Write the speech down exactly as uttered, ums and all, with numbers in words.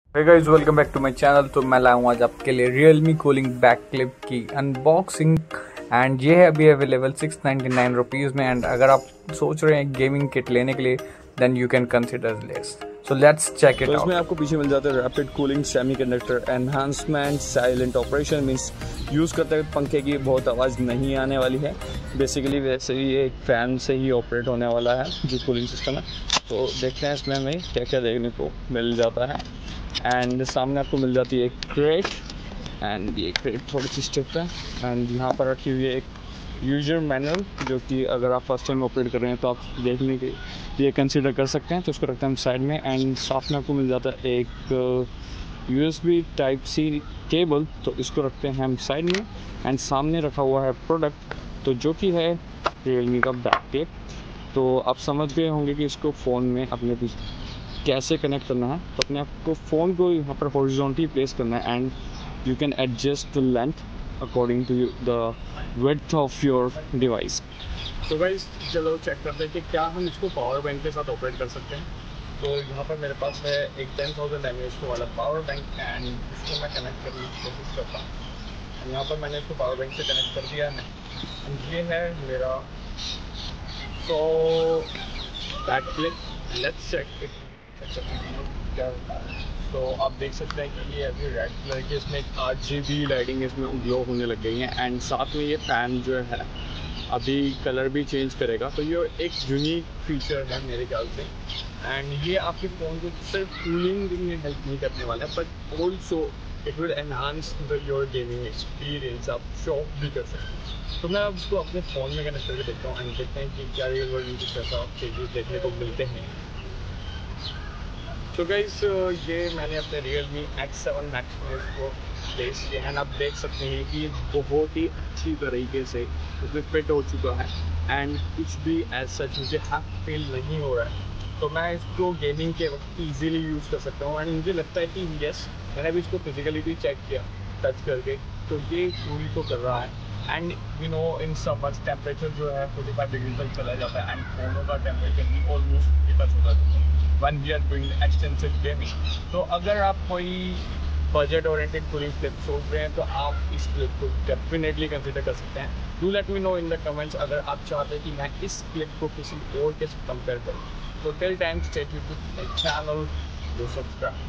Hey guys, welcome back to my channel। तो मैं लाया हूँ आज आपके लिए realme कूलिंग बैक क्लिप की अनबॉक्सिंग एंड ये है अभी available six ninety nine rupees में। एंड अगर आप सोच रहे हैं गेमिंग किट लेने के लिए then you can consider this. So let's check it तो आउट। इसमें आपको पीछे मिल जाता है rapid cooling semiconductor enhancement silent operation means use करते हुए पंखे की बहुत आवाज़ नहीं आने वाली है। बेसिकली वैसे ही ये एक फ़ैन से ही ऑपरेट होने वाला है जो कूलिंग सिस्टम है। तो देखते हैं इसमें हमें क्या क्या देखने को मिल जाता है। एंड सामने आपको मिल जाती है एक क्रेट एंड ये क्रेट थोड़ी सी स्टिफ है। एंड यहाँ पर रखी हुई है एक यूजर मैनुअल जो कि अगर आप फर्स्ट टाइम ऑपरेट कर रहे हैं तो आप देखने के लिए कंसिडर कर सकते हैं। तो उसको रखते हैं हम साइड में। एंड साथ में आपको मिल जाता है एक यूएसबी टाइप सी केबल, तो इसको रखते हैं हम साइड में। एंड सामने रखा हुआ है प्रोडक्ट तो जो कि है रियलमी का बैक क्लिप। तो आप समझ गए होंगे कि इसको फ़ोन में अपने कैसे कनेक्ट करना है। तो अपने आपको फ़ोन को यहाँ पर हॉरिजॉन्टली प्लेस करना है and you can adjust the length according to the width of your device. तो गाइस चलो चेक करते हैं कि क्या हम इसको पावर बैंक के साथ ऑपरेट कर सकते हैं। तो यहाँ पर मेरे पास है एक टेन थाउजेंड एम एच वाला पावर बैंक एंड इसको मैं कनेक्ट करने की कोशिश करता हूँ। यहाँ पर मैंने इसको पावर बैंक से कनेक्ट कर दिया है एंड ये है मेरा तो back clip. Let's check it क्या होता है। तो आप देख सकते हैं कि ये अभी रेड कलर की इसमें आठ जी बी लाइटिंग इसमें ग्लो होने लग गई है। एंड साथ में ये फ़ैन जो है अभी कलर भी चेंज करेगा। तो ये एक यूनिक फीचर है मेरे ख्याल से। एंड ये आपके फ़ोन को सिर्फ कूलिंग में हेल्प नहीं करने वाला है but also it will enhance the your gaming experience. आप शॉप भी कर सकते हैं। तो मैं अब इसको अपने फ़ोन में कनेक्ट करके देखता हूँ एंड देखते हैं कि क्या रियल वर्ल्ड में कुछ ऐसा चेंजेस देखने को मिलते हैं। तो गाइस ये मैंने अपने Realme एक्स सेवन मैक्स में इसको प्लेस किया है। आप देख सकते हैं कि बहुत ही अच्छी तरीके से उसमें फिट हो चुका है एंड कुछ भी एज सच मुझे हैक फील नहीं हो रहा है। तो मैं इसको गेमिंग के वक्त ईजीली यूज़ कर सकता हूँ। एंड मुझे लगता है कि यस, मैंने भी इसको फिजिकली भी चेक किया टच करके, तो ये कूल तो कर रहा है। And you know in summers temperature जो है फोर्टी फाइव डिग्री तक चला जाता है एंड फोनों का टेम्परेचर भी ऑलमोस्ट टच होता है when we are doing extensive gaming. तो अगर आप कोई बजट ओरिएंटेड कूलिंग क्लिप सोच रहे हैं तो आप इस क्लिप को डेफिनेटली कंसिडर कर सकते हैं। Do let me know in the comments अगर आप चाहते हैं कि मैं इस क्लिप को किसी और के साथ कंपेयर करूँ। तो till time stay tuned to my channel, do subscribe.